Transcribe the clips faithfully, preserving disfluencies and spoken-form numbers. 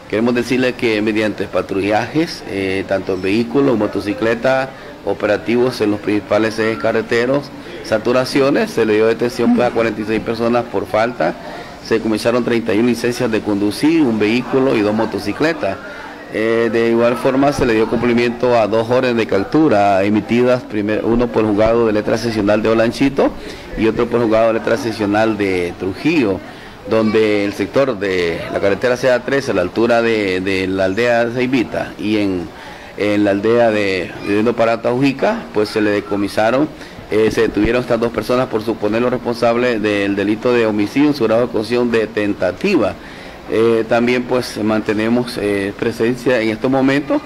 Queremos decirle que mediante patrullajes, eh, tanto en vehículos, motocicletas, operativos en los principales ejes carreteros, saturaciones, se le dio detención pues, a cuarenta y seis personas por falta, se comenzaron treinta y una licencias de conducir, un vehículo y dos motocicletas. Eh, de igual forma se le dio cumplimiento a dos órdenes de captura emitidas, primer, uno por el juzgado de letra seccional de Olanchito y otro por el juzgado de letra seccional de Trujillo, donde el sector de la carretera C A tres, a la altura de, de la aldea de Ceibita y en, en la aldea de, de para Taujica, pues se le decomisaron, eh, se detuvieron estas dos personas por suponerlo responsable del delito de homicidio en su grado de ejecución de tentativa. Eh, también pues mantenemos eh, presencia en estos momentos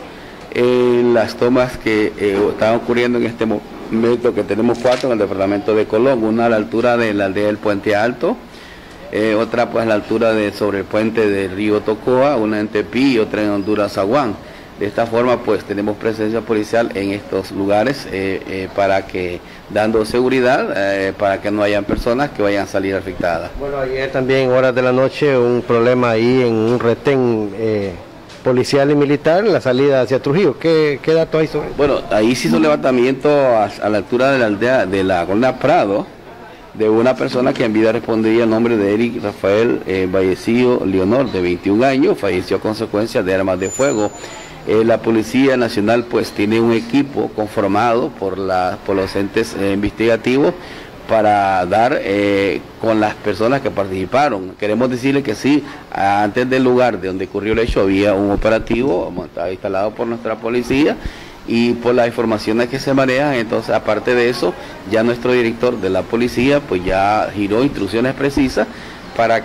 en las tomas que eh, están ocurriendo en este momento, que tenemos cuatro en el departamento de Colón, una a la altura de la aldea del Puente Alto, eh, otra pues a la altura de sobre el puente del río Tocoa, una en Tepí y otra en Honduras Zaguán. De esta forma pues tenemos presencia policial en estos lugares eh, eh, para que, dando seguridad, eh, para que no hayan personas que vayan a salir afectadas. Bueno, ayer también en horas de la noche un problema ahí en un retén eh, policial y militar en la salida hacia Trujillo. ¿Qué, qué datos hay sobre eso? Bueno, ahí se hizo un levantamiento a, a la altura de la aldea de la Colonia Prado, de una persona que en vida respondería el nombre de Eric Rafael eh, Vallecillo Leonor, de veintiún años, falleció a consecuencia de armas de fuego. Eh, la Policía Nacional pues tiene un equipo conformado por, la, por los entes eh, investigativos para dar eh, con las personas que participaron. Queremos decirle que sí, antes del lugar de donde ocurrió el hecho había un operativo montado, instalado por nuestra policía, y por las informaciones que se manejan. Entonces, aparte de eso, ya nuestro director de la policía pues ya giró instrucciones precisas para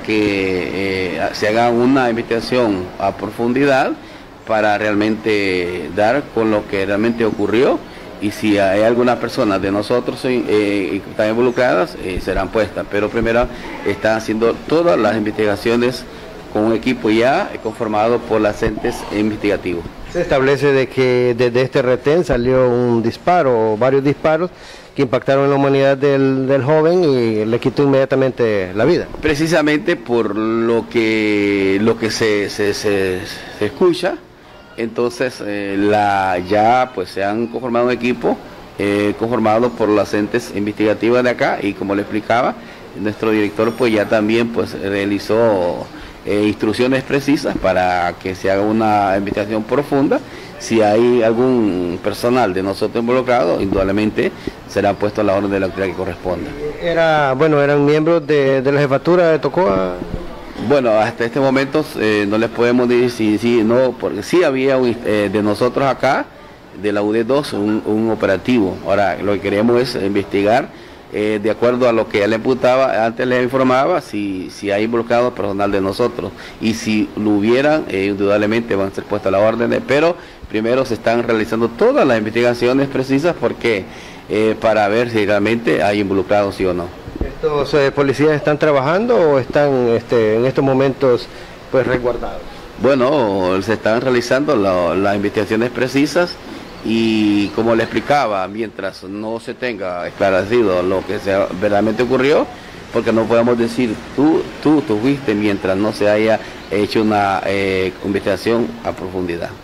que eh, se haga una investigación a profundidad para realmente dar con lo que realmente ocurrió, y si hay alguna persona de nosotros eh, que están involucradas, eh, serán puestas. Pero primero están haciendo todas las investigaciones con un equipo ya conformado por los entes investigativos. Se establece de que desde este retén salió un disparo o varios disparos que impactaron en la humanidad del, del joven y le quitó inmediatamente la vida. Precisamente por lo que, lo que se, se, se, se escucha. Entonces eh, la, ya pues se han conformado un equipo eh, conformado por las entes investigativas de acá, y como le explicaba, nuestro director pues ya también pues realizó eh, instrucciones precisas para que se haga una investigación profunda. Si hay algún personal de nosotros involucrado, indudablemente será puesto a la orden de la autoridad que corresponda. Era, bueno, eran miembros de, de la jefatura de Tocoa. Bueno, hasta este momento eh, no les podemos decir si sí, no, porque sí había un, eh, de nosotros acá, de la U D dos, un, un operativo. Ahora, lo que queremos es investigar, eh, de acuerdo a lo que él imputaba, antes les informaba, si, si hay involucrado personal de nosotros, y si lo hubieran, eh, indudablemente van a ser puestas a la orden, pero primero se están realizando todas las investigaciones precisas, porque eh, para ver si realmente hay involucrados sí o no. ¿Estos eh, policías están trabajando o están este, en estos momentos pues resguardados? Bueno, se están realizando la, las investigaciones precisas, y como le explicaba, mientras no se tenga esclarecido lo que se, verdaderamente ocurrió, porque no podemos decir tú, tú, tú fuiste, mientras no se haya hecho una eh, investigación a profundidad.